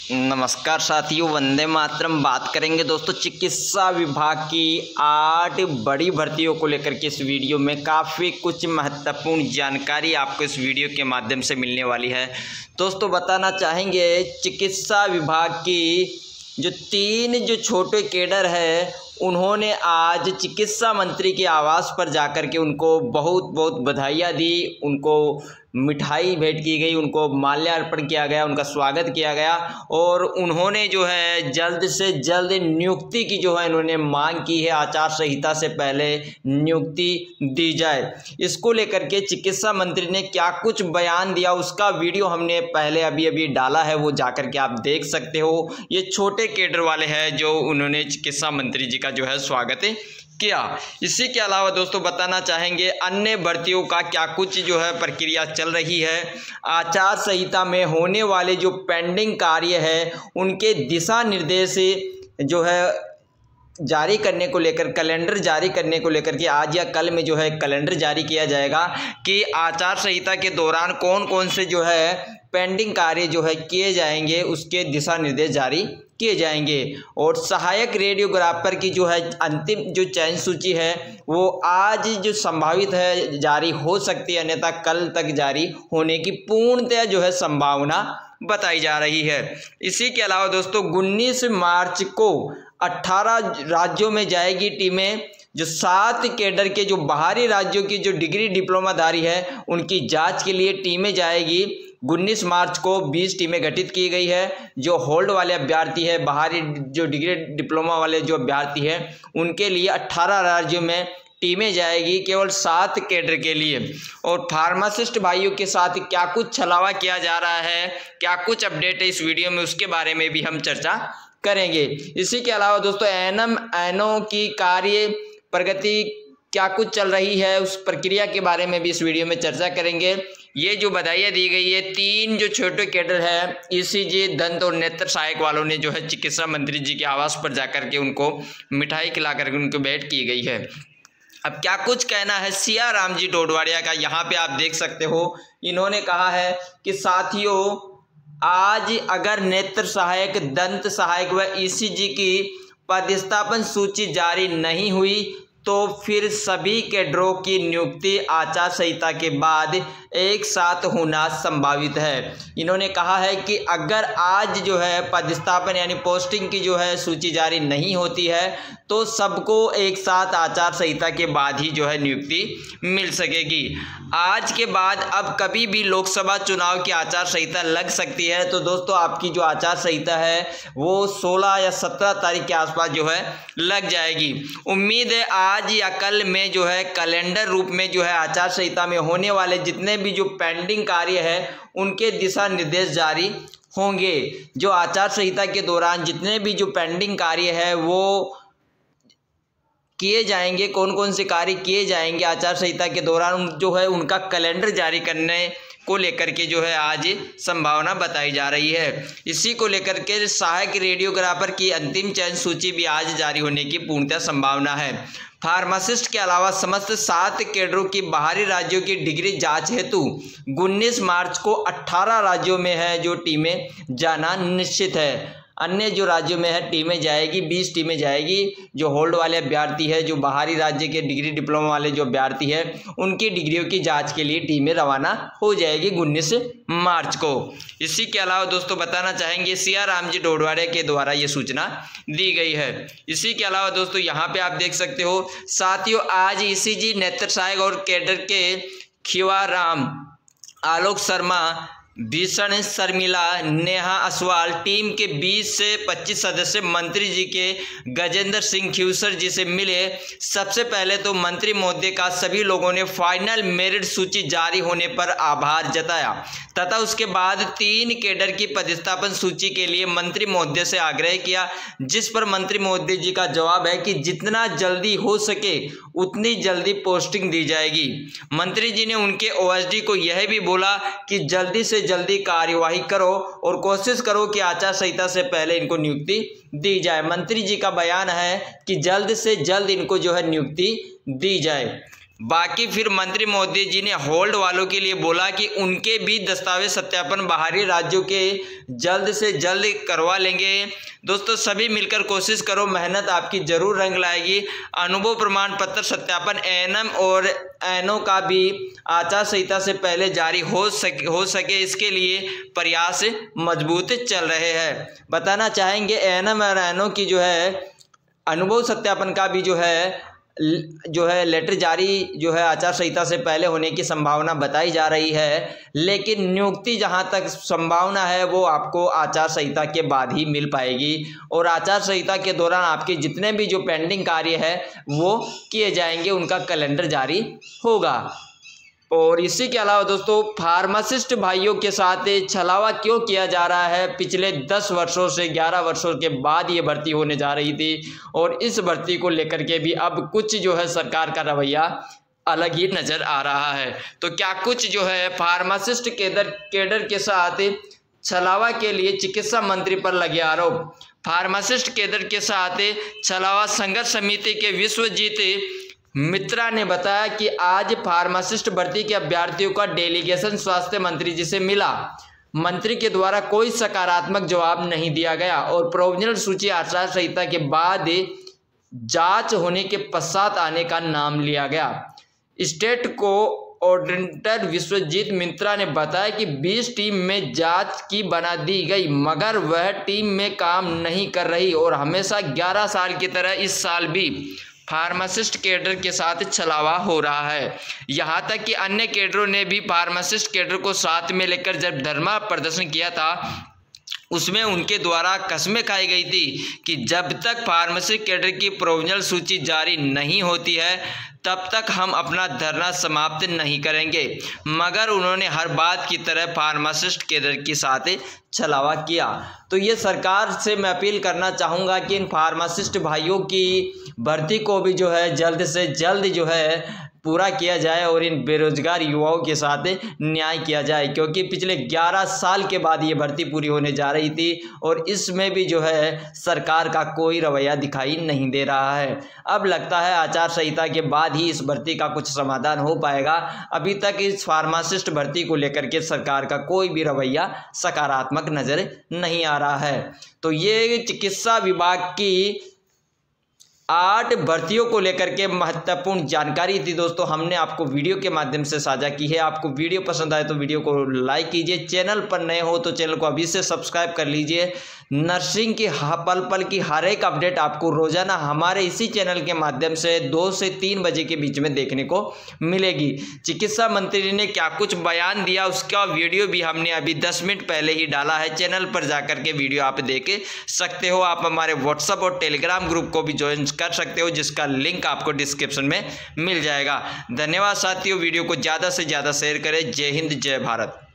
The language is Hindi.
नमस्कार साथियों, वंदे मातरम। बात करेंगे दोस्तों चिकित्सा विभाग की 8 बड़ी भर्तियों को लेकर के इस वीडियो में काफ़ी कुछ महत्वपूर्ण जानकारी आपको इस वीडियो के माध्यम से मिलने वाली है। दोस्तों बताना चाहेंगे चिकित्सा विभाग की जो 3 छोटे कैडर है उन्होंने आज चिकित्सा मंत्री के आवास पर जाकर के उनको बहुत बहुत बधाइयाँ दी, उनको मिठाई भेंट की गई, उनको माल्यार्पण किया गया, उनका स्वागत किया गया और उन्होंने जो है जल्द से जल्द नियुक्ति की जो है इन्होंने मांग की है। आचार संहिता से पहले नियुक्ति दी जाए, इसको लेकर के चिकित्सा मंत्री ने क्या कुछ बयान दिया उसका वीडियो हमने पहले अभी डाला है, वो जाकर के आप देख सकते हो। ये छोटे कैडर वाले हैं जो उन्होंने चिकित्सा मंत्री जी का जो है स्वागत किया। इसी के अलावा दोस्तों बताना चाहेंगे अन्य भर्तियों का क्या कुछ जो है प्रक्रिया चल रही है। आचार संहिता में होने वाले जो पेंडिंग कार्य है उनके दिशा निर्देश जो है जारी करने को लेकर, कैलेंडर जारी करने को लेकर के आज या कल में जो है कैलेंडर जारी किया जाएगा कि आचार संहिता के दौरान कौन कौन से जो है पेंडिंग कार्य जो है किए जाएंगे, उसके दिशा निर्देश जारी किए जाएंगे। और सहायक रेडियोग्राफर की जो है अंतिम जो चयन सूची है वो आज जो संभावित है जारी हो सकती है, अन्यथा कल तक जारी होने की पूर्णतः जो है संभावना बताई जा रही है। इसी के अलावा दोस्तों 19 मार्च को 18 राज्यों में जाएगी टीमें। जो 7 कैडर के जो बाहरी राज्यों की जो डिग्री डिप्लोमाधारी है उनकी जांच के लिए टीमें जाएगी। 19 मार्च को 20 टीमें गठित की गई है। जो होल्ड वाले अभ्यर्थी है, बाहरी जो डिग्री डिप्लोमा वाले जो अभ्यर्थी है उनके लिए 18 राज्यों में टीमें जाएगी, केवल 7 कैडर के लिए। और फार्मासिस्ट भाइयों के साथ क्या कुछ छलावा किया जा रहा है, क्या कुछ अपडेट है इस वीडियो में, उसके बारे में भी हम चर्चा करेंगे। इसी के अलावा दोस्तों एनओ की कार्य प्रगति क्या कुछ चल रही है उस प्रक्रिया के बारे में भी इस वीडियो में चर्चा करेंगे। ये जो बधाइयाँ दी गई है 3 जो छोटे कैडर है ईसीजी, दंत और नेत्र सहायक वालों ने जो है चिकित्सा मंत्री जी के आवास पर जाकर के उनको मिठाई खिला करके उनको भेंट की गई है। अब क्या कुछ कहना है सिया राम जी डोडवाड़िया का, यहाँ पे आप देख सकते हो। इन्होंने कहा है कि साथियों आज अगर नेत्र सहायक, दंत सहायक व ईसीजी की पदस्थापन सूची जारी नहीं हुई तो फिर सभी कैडरों की नियुक्ति आचार संहिता के बाद एक साथ होना संभावित है। इन्होंने कहा है कि अगर आज जो है पदस्थापन यानी पोस्टिंग की जो है सूची जारी नहीं होती है तो सबको एक साथ आचार संहिता के बाद ही जो है नियुक्ति मिल सकेगी। आज के बाद अब कभी भी लोकसभा चुनाव की आचार संहिता लग सकती है। तो दोस्तों आपकी जो आचार संहिता है वो 16 या 17 तारीख के आसपास जो है लग जाएगी। उम्मीद है आज या कल में जो है कैलेंडर रूप में जो है आचार संहिता में होने वाले जितने भी जो पेंडिंग कार्य है उनके दिशा निर्देश जारी होंगे। जो आचार संहिता के दौरान जितने भी जो पेंडिंग कार्य है वो किए जाएंगे, कौन कौन से कार्य किए जाएंगे आचार संहिता के दौरान जो है उनका कैलेंडर जारी करने को लेकर के जो है आज संभावना बताई जा रही है। इसी को लेकर के सहायक रेडियोग्राफर की अंतिम चयन सूची भी आज जारी होने की पूर्णतः संभावना है। फार्मासिस्ट के अलावा समस्त 7 कैडरों की बाहरी राज्यों की डिग्री जांच हेतु 19 मार्च को 18 राज्यों में है जो टीमें जाना निश्चित है। अन्य जो राज्यों में है टीमें जाएगी, 20 टीमें जाएगी। जो होल्ड वाले अभ्यर्थी है, जो बाहरी राज्य के डिग्री डिप्लोमा वाले जो अभ्यर्थी है उनकी डिग्रियों की जांच के लिए टीमें रवाना हो जाएगी 19 मार्च को। इसी के अलावा दोस्तों बताना चाहेंगे सिया राम जी डोडवाड़िया के द्वारा ये सूचना दी गई है। इसी के अलावा दोस्तों यहाँ पे आप देख सकते हो साथियों आज ईसीजी, नेत्र सहायक और कैडर के खिवा राम, आलोक शर्मा, भीषण शर्मिला, नेहा असवाल टीम के 20 से 25 सदस्य मंत्री जी के गजेंद्र सिंह खियूसर जी से मिले। सबसे पहले तो मंत्री महोदय का सभी लोगों ने फाइनल मेरिट सूची जारी होने पर आभार जताया तथा उसके बाद 3 कैडर की पदस्थापन सूची के लिए मंत्री महोदय से आग्रह किया, जिस पर मंत्री महोदय जी का जवाब है कि जितना जल्दी हो सके उतनी जल्दी पोस्टिंग दी जाएगी। मंत्री जी ने उनके ओएसडी को यह भी बोला कि जल्दी से जल्दी कार्यवाही करो और कोशिश करो कि आचार संहिता से पहले इनको नियुक्ति दी जाए। मंत्री जी का बयान है कि जल्द से जल्द इनको जो है नियुक्ति दी जाए। बाकी फिर मंत्री मोदी जी ने होल्ड वालों के लिए बोला कि उनके भी दस्तावेज सत्यापन बाहरी राज्यों के जल्द से जल्द करवा लेंगे। दोस्तों सभी मिलकर कोशिश करो, मेहनत आपकी जरूर रंग लाएगी। अनुभव प्रमाण पत्र सत्यापन एएनएम और एनओ का भी आचार संहिता से पहले जारी हो सके इसके लिए प्रयास मजबूत चल रहे हैं। बताना चाहेंगे एएनएम और एनओ की जो है अनुभव सत्यापन का भी जो है लेटर जारी जो है आचार संहिता से पहले होने की संभावना बताई जा रही है, लेकिन नियुक्ति जहां तक संभावना है वो आपको आचार संहिता के बाद ही मिल पाएगी और आचार संहिता के दौरान आपके जितने भी जो पेंडिंग कार्य है वो किए जाएंगे, उनका कैलेंडर जारी होगा। और इसी के अलावा दोस्तों फार्मासिस्ट भाइयों के साथ छलावा क्यों किया जा रहा है? पिछले 10 वर्षों से 11 वर्षों के बाद ये भर्ती होने जा रही थी और इस भर्ती को लेकर के भी अब कुछ जो है सरकार का रवैया अलग ही नज़र आ रहा है। तो क्या कुछ जो है फार्मासिस्ट केडर के साथ छलावा के लिए चिकित्सा मंत्री पर लगे आरोप। फार्मासिस्ट केडर के साथ छलावा संघर्ष समिति के विश्वजीत मित्रा ने बताया कि आज फार्मासिस्ट भर्ती के अभ्यर्थियों का डेलीगेशन स्वास्थ्य मंत्री जी से मिला। मंत्री के द्वारा कोई सकारात्मक जवाब नहीं दिया गया और प्रोविजनल सूची आचार संहिता के बाद जांच होने के पश्चात आने का नाम लिया गया। स्टेट कोऑर्डिनेटर विश्वजीत मित्रा ने बताया कि 20 टीम में जांच की बना दी गई, मगर वह टीम में काम नहीं कर रही और हमेशा 11 साल की तरह इस साल भी फार्मासिस्ट केडर के साथ छलावा हो रहा है। यहाँ तक कि अन्य केडरों ने भी फार्मासिस्ट केडर को साथ में लेकर जब धरना प्रदर्शन किया था उसमें उनके द्वारा कस्में खाई गई थी कि जब तक फार्मासिस्ट केडर की प्रोविजनल सूची जारी नहीं होती है तब तक हम अपना धरना समाप्त नहीं करेंगे, मगर उन्होंने हर बात की तरह फार्मासिस्ट केडर के साथ छलावा किया। तो ये सरकार से मैं अपील करना चाहूँगा कि इन फार्मासिस्ट भाइयों की भर्ती को भी जो है जल्द से जल्द जो है पूरा किया जाए और इन बेरोजगार युवाओं के साथ न्याय किया जाए, क्योंकि पिछले 11 साल के बाद ये भर्ती पूरी होने जा रही थी और इसमें भी जो है सरकार का कोई रवैया दिखाई नहीं दे रहा है। अब लगता है आचार संहिता के बाद ही इस भर्ती का कुछ समाधान हो पाएगा। अभी तक इस फार्मासिस्ट भर्ती को लेकर के सरकार का कोई भी रवैया सकारात्मक नज़र नहीं आ रहा है। तो ये चिकित्सा विभाग की 8 भर्तियों को लेकर के महत्वपूर्ण जानकारी थी दोस्तों, हमने आपको वीडियो के माध्यम से साझा की है। आपको वीडियो पसंद आए तो वीडियो को लाइक कीजिए, चैनल पर नए हो तो चैनल को अभी से सब्सक्राइब कर लीजिए। नर्सिंग की पल पल की हर एक अपडेट आपको रोजाना हमारे इसी चैनल के माध्यम से 2 से 3 बजे के बीच में देखने को मिलेगी। चिकित्सा मंत्री ने क्या कुछ बयान दिया उसका वीडियो भी हमने अभी 10 मिनट पहले ही डाला है, चैनल पर जाकर के वीडियो आप देख सकते हो। आप हमारे व्हाट्सएप और टेलीग्राम ग्रुप को भी ज्वाइन कर सकते हो, जिसका लिंक आपको डिस्क्रिप्शन में मिल जाएगा। धन्यवाद साथियों, वीडियो को ज़्यादा से ज़्यादा शेयर करें। जय हिंद, जय भारत।